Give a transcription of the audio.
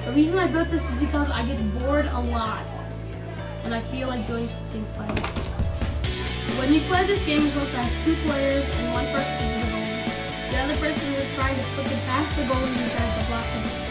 The reason I built this is because I get bored a lot. And I feel like doing something fun. When you play this game, you're supposed to have 2 players and 1 person is the goalie. The other person is trying to flick it past the goalie and tries to block it.